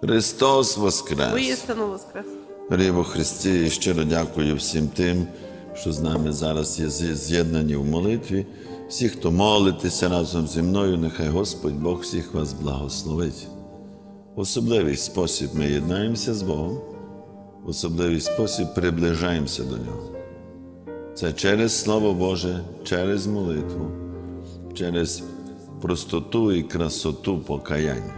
Христос воскрес! Воістину воскрес! Рибо Христі, і щиро дякую всім тим, що з нами зараз є з'єднані в молитві. Всі, хто молитеся разом зі мною, нехай Господь Бог всіх вас благословить. В особливий спосіб ми єднаємося з Богом, в особливий спосіб приближаємося до Нього. Це через Слово Боже, через молитву, через простоту і красоту покаяння.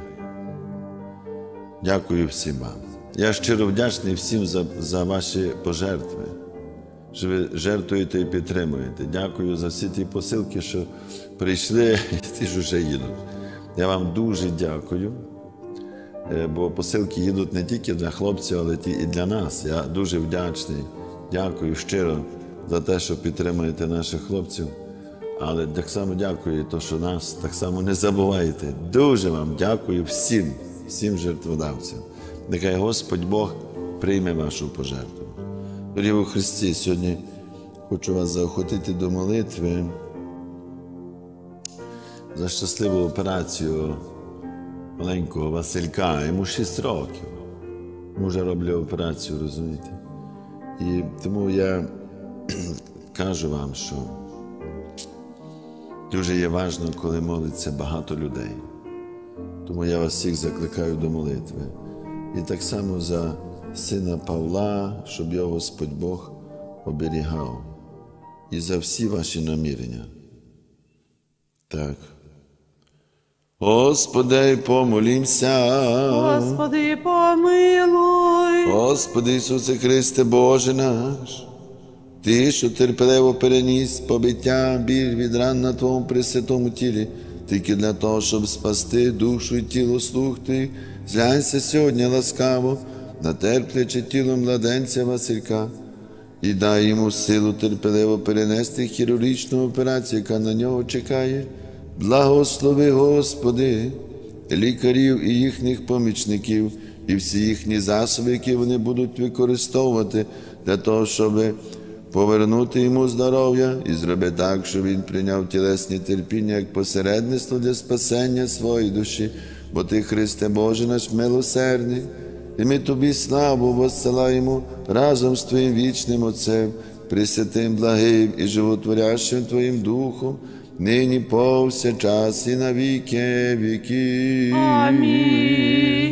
Дякую всім вам. Я щиро вдячний всім за ваші пожертви, що ви жертвуєте і підтримуєте. Дякую за всі ті посилки, що прийшли, і ті ж вже їдуть. Я вам дуже дякую, бо посилки їдуть не тільки для хлопців, але і для нас. Я дуже вдячний. Дякую щиро за те, що підтримуєте наших хлопців. Але так само дякую, що нас так само не забувайте. Дуже вам дякую всім жертводавцям. Нехай Господь Бог прийме вашу пожертву. Дорогі у Христі, сьогодні хочу вас заохотити до молитви за щасливу операцію маленького Василька. Йому 6 років. Йому вже роблять операцію, розумієте? І тому я кажу вам, що дуже є важливо, коли молиться багато людей. Тому я вас всіх закликаю до молитви. І так само за сина Павла, щоб його Господь Бог оберігав. І за всі ваші намірення. Так. Господи, помолімся. Господи, помилуй. Господи Ісусе Христе, Боже наш, Ти, що терпеливо переніс побиття, біль від ран на Твоєму пресвятому тілі, тільки для того, щоб спасти душу і тіло слуг Ти, зглянься сьогодні ласкаво на терпляче тіло младенця Василька і дай йому силу терпеливо перенести хірургічну операцію, яка на нього чекає. Благослови, Господи, лікарів і їхніх помічників, і всі їхні засоби, які вони будуть використовувати для того, щоб повернути йому здоров'я і зроби так, щоб він прийняв тілесні терпіння як посередництво для спасення своєї душі. Бо Ти, Христе Боже наш милосердний, і ми Тобі славу воссилаємо разом з Твоїм вічним Отцем, Пресвятим, благим і животворящим Твоїм Духом, нині повсякчас і на віки віків. Амінь.